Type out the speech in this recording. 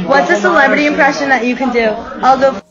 What's a celebrity impression that you can do? I'll go.